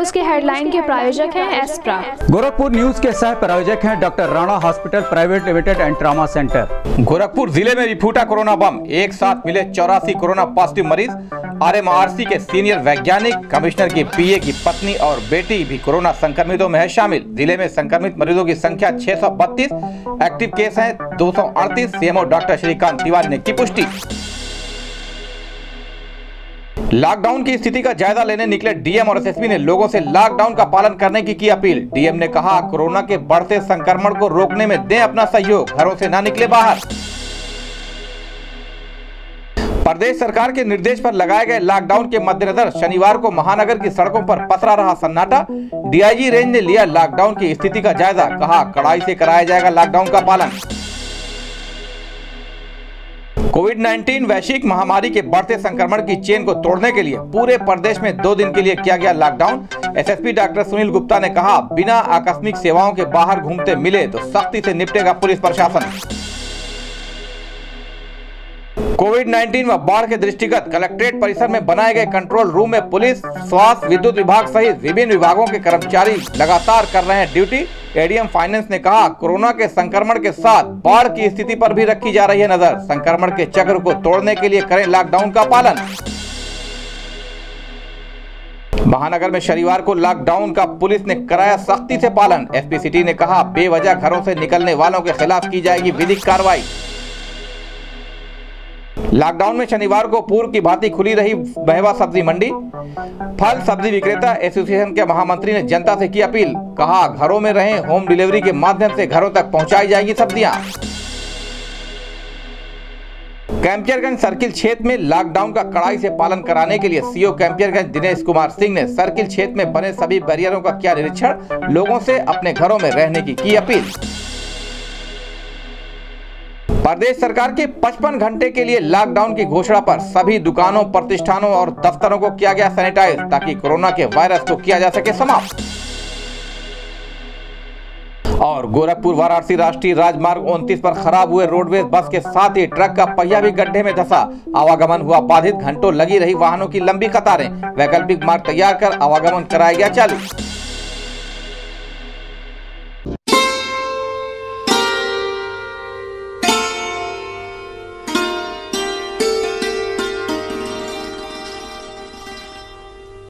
News के headline के प्रायोजक हैं एस्प्रा। गोरखपुर न्यूज के सह प्रायोजक हैं doctor Rana hospital private limited and trauma centre. Gorakhpur जिले में भी फूटा कोरोना बम, एक साथ मिले 84 कोरोना पॉजिटिव मरीज। RMRC के सीनियर वैज्ञानिक, कमिश्नर की PA की पत्नी और बेटी भी कोरोना संक्रमितों में है शामिल। जिले में संक्रमित मरीजों की संख्या 632, एक्टिव केस हैं 238। CMO डॉक्टर श्रीकांत तिवारी ने की पुष्टि। लॉकडाउन की स्थिति का जायजा लेने निकले DM और SSP ने लोगों से लॉकडाउन का पालन करने की अपील। DM ने कहा, कोरोना के बढ़ते संक्रमण को रोकने में दें अपना सहयोग, घरों से ना निकले बाहर। प्रदेश सरकार के निर्देश पर लगाए गए लॉकडाउन के मद्देनजर शनिवार को महानगर की सड़कों पर पसरा रहा सन्नाटा। DIG रेंज ने लिया लॉकडाउन की स्थिति का जायजा, कहा कड़ाई से कराया जाएगा लॉकडाउन का पालन। कोविड-19 वैश्विक महामारी के बढ़ते संक्रमण की चेन को तोड़ने के लिए पूरे प्रदेश में 2 दिन के लिए किया गया lockdown. SSP doctor Sunil Gupta ने कहा, बिना आकस्मिक सेवाओं के बाहर घूमते मिले तो सख्ती से निपटेगा पुलिस प्रशासन। कोविड-19 व बाढ़ के दृष्टिगत कलेक्ट्रेट परिसर में बनाए गए कंट्रोल रूम में पुलिस, स्वास्थ्य, विद्युत विभाग सहित विभिन्न विभागों के कर्मचारी लगातार कर रहे हैं ड्यूटी। ADM फाइनेंस ने कहा, कोरोना के संक्रमण के साथ बाढ़ की स्थिति पर भी रखी जा रही है नजर। संक्रमण के चक्र को तोड़ने के लिए करें लॉकडाउन का पालन। महानगर में शनिवार को लॉकडाउन का पुलिस ने कराया सख्ती से पालन। SP सिटी ने कहा, बेवजह घरों से निकलने वालों के खिलाफ की जाएगी विधिक कार्रवाई। लॉकडाउन में शनिवार को पूर्व की भांति खुली रही बहवा सब्जी मंडी। फल सब्जी विक्रेता एसोसिएशन के महामंत्री ने जनता से की अपील, कहा घरों में रहें, होम डिलीवरी के माध्यम से घरों तक पहुंचाई जाएगी सब्जियां। कैंपियरगंज सर्किल क्षेत्र में लॉकडाउन का कड़ाई से पालन कराने के लिए CO कैंपियरगंज दिनेश कुमार सिंह ने सर्किल क्षेत्र में बने सभी बैरियरों का किया निरीक्षण, लोगों से अपने घरों में रहने की अपील। प्रदेश सरकार के 55 घंटे के लिए लॉकडाउन की घोषणा पर सभी दुकानों, प्रतिष्ठानों और दफ्तरों को किया गया सैनिटाइज, ताकि कोरोना के वायरस को किया जा सके समाप्त। और गोरखपुर वाराणसी राष्ट्रीय राजमार्ग 29 पर खराब हुए रोडवेज बस के साथ ही ट्रक का पहिया भी गड्ढे में धंसा, आवागमन हुआ बाधित। घंटों लगी रही वाहनों की लंबी कतारें, वैकल्पिक मार्ग तैयार कर आवागमन कराया गया चालू।